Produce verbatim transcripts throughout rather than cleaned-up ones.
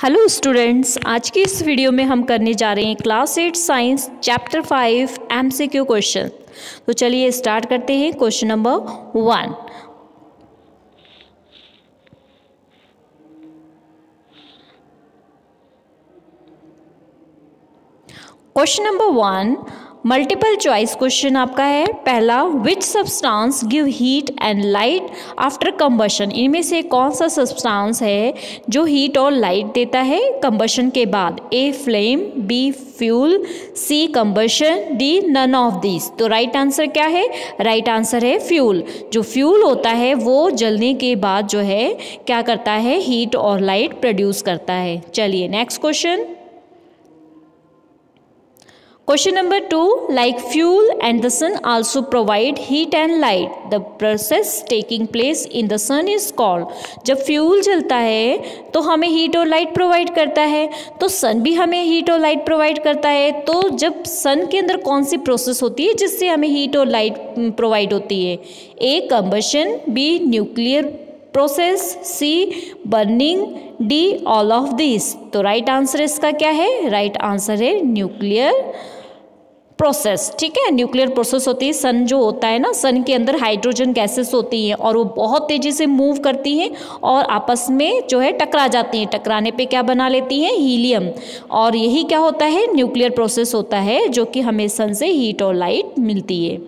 Hello students, आज की इस वीडियो में हम करने जा रहे हैं class eight science chapter five MCQ question. तो चलिए स्टार्ट करते हैं। Question number one, question number one multiple choice question आपका है। पहला, which substance give heat and light after combustion. इनमें से कौन सा सब्सटेंस है जो हीट और लाइट देता है कंबशन के बाद? A flame, B fuel, C combustion, D none of this. तो राइट आंसर क्या है? राइट आंसर है फ्यूल। जो फ्यूल होता है वो जलने के बाद जो है क्या करता है? हीट और लाइट प्रोड्यूस करता है। चलिए next question. Question number two, like fuel and the sun also provide heat and light. The process taking place in the sun is called. जब फ्यूल जलता है तो हमें हीट और लाइट प्रोवाइड करता है, तो सन भी हमें हीट और लाइट प्रोवाइड करता है। तो जब सन के अंदर कौन सी प्रोसेस होती है जिससे हमें हीट और लाइट प्रोवाइड होती है? A combustion, B nuclear process, C burning, D all of this. तो राइट आंसर इसका क्या है? राइट आंसर है न्यूक्लियर प्रोसेस। ठीक है, न्यूक्लियर प्रोसेस होती है। सन जो होता है ना, सन के अंदर हाइड्रोजन गैसेस होती हैं और वो बहुत तेज़ी से मूव करती हैं और आपस में जो है टकरा जाती हैं। टकराने पे क्या बना लेती हैं? हीलियम। और यही क्या होता है? न्यूक्लियर प्रोसेस होता है जो कि हमें सन से हीट और लाइट मिलती है।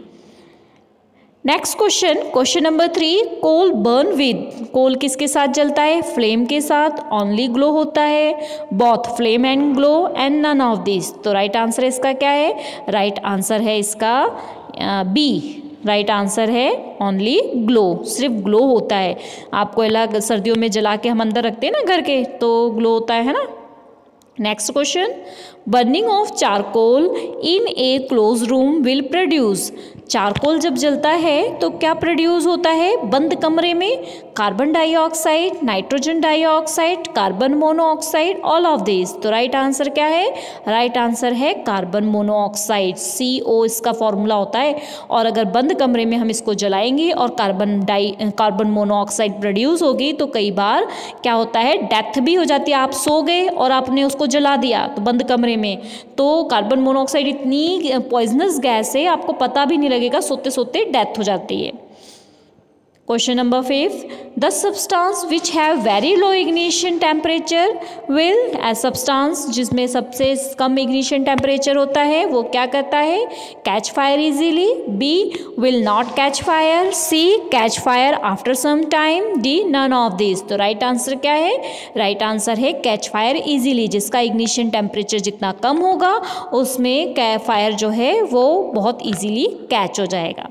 Next question, question number three, coal burn with. Coal किसके साथ जलता है? फ्लेम के साथ। ओनली ग्लो होता है, both flame and glow, and none of this. तो राइट आंसर इसका क्या है? राइट आंसर है इसका बी। राइट आंसर है ओनली ग्लो, सिर्फ ग्लो होता है। आप कोयला सर्दियों में जला के हम अंदर रखते हैं ना घर के, तो ग्लो होता है ना। Next question, burning of charcoal in a close room will produce. Charcoal जब जलता है तो क्या प्रोड्यूस होता है बंद कमरे में? Carbon dioxide, nitrogen dioxide, carbon monoxide, all of this. तो राइट आंसर क्या है? राइट आंसर है कार्बन मोनोऑक्साइड, सी ओ इसका फॉर्मूला होता है। और अगर बंद कमरे में हम इसको जलाएंगे और carbon di carbon monoxide produce होगी तो कई बार क्या होता है? डेथ भी हो जाती है। आप सो गए और आपने उसको जला दिया तो बंद कमरे में, तो कार्बन मोनोऑक्साइड इतनी पॉइजनस गैस है आपको पता भी नहीं लगेगा, सोते सोते डेथ हो जाती है। Question number fifth, the substance which have very low ignition temperature will. As substance जिसमें सबसे कम इग्निशन टेम्परेचर होता है वो क्या करता है? Catch fire easily. B will not catch fire, C catch fire after some time, D none of this. तो right answer क्या है? राइट आंसर है कैच फायर इजीली। जिसका इग्निशन टेम्परेचर जितना कम होगा उसमें फायर जो है वो बहुत इजीली कैच हो जाएगा।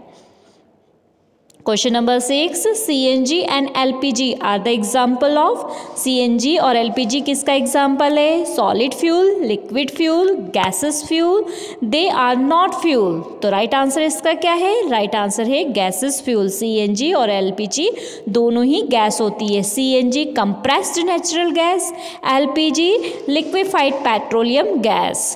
Question number six, C N G and L P G are the example of. C N G और एल पी जी किसका एग्जाम्पल है? Solid fuel, liquid fuel, gases fuel, they are not fuel. तो right answer इसका क्या है? Right answer है gases fuel. C N G और L P G दोनों ही गैस होती है। C N G compressed natural gas, L P ji liquefied petroleum gas.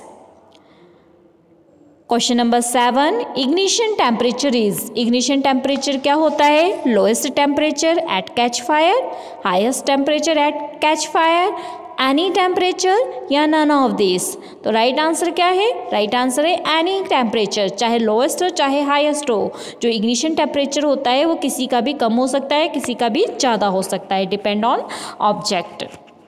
Question number seven, ignition temperature is. Ignition temperature क्या होता है? Lowest temperature at catch fire, highest temperature at catch fire, any temperature, या none of this. तो right answer क्या है? Right answer है any temperature, चाहे lowest हो चाहे हाईएस्ट हो। जो इग्निशन टेम्परेचर होता है वो किसी का भी कम हो सकता है, किसी का भी ज़्यादा हो सकता है, depend on object.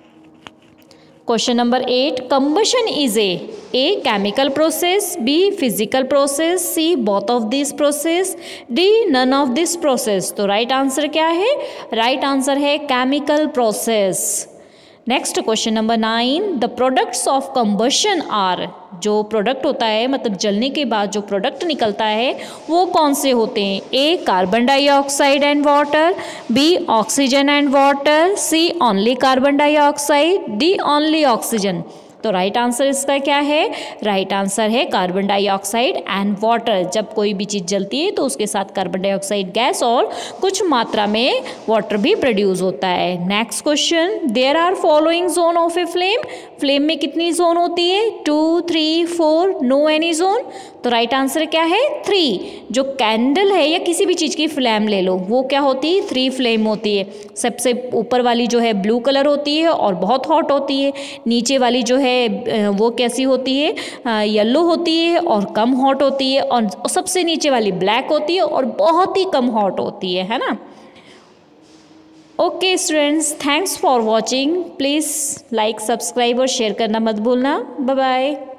Question number eight, combustion is a a chemical process, B physical process, C both of this process, D none of this process. तो राइट आंसर क्या है? राइट आंसर है chemical process. Next question number nine, the products of combustion are. जो product होता है मतलब जलने के बाद जो प्रोडक्ट निकलता है वो कौन से होते हैं? A carbon dioxide and water, B oxygen and water, C only carbon dioxide, D only oxygen. तो राइट आंसर इसका क्या है? राइट आंसर है कार्बन डाइऑक्साइड एंड वाटर। जब कोई भी चीज़ जलती है तो उसके साथ कार्बन डाइऑक्साइड गैस और कुछ मात्रा में वाटर भी प्रोड्यूस होता है। Next question, there are following zone of a flame. Flame में कितनी जोन होती है? Two, three, four, no any zone. तो राइट आंसर क्या है थ्री। जो कैंडल है या किसी भी चीज़ की फ्लेम ले लो, वो क्या होती है, थ्री फ्लेम होती है। सबसे ऊपर वाली जो है ब्लू कलर होती है और बहुत हॉट होती है, नीचे वाली जो है वो कैसी होती है, येलो होती है और कम हॉट होती है, और सबसे नीचे वाली ब्लैक होती है और बहुत ही कम हॉट होती है, है ना। Okay students, thanks for watching. Please like, subscribe और शेयर करना मत भूलना। Bye bye.